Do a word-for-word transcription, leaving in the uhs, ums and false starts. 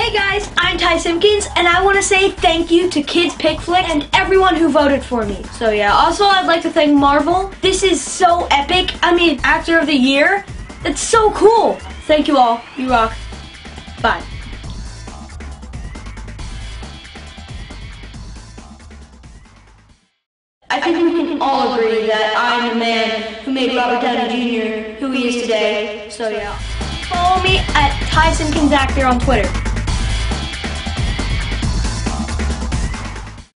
Hey guys, I'm Ty Simpkins, and I want to say thank you to kidspickflicks and everyone who voted for me. So yeah, also I'd like to thank Marvel. This is so epic. I mean, Actor of the Year. That's so cool. Thank you all. You rock. Bye. I think we can all agree that I'm the man who made Robert Downey Junior who he is today. So yeah. Follow me at Ty Simpkins Actor on Twitter.